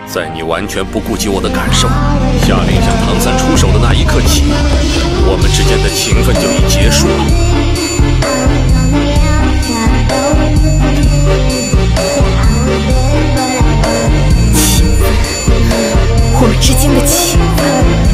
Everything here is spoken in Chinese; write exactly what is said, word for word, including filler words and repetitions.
在你完全不顾及我的感受，下令向唐三出手的那一刻起，我们之间的情分就已结束了。 情分，我们之间的情分。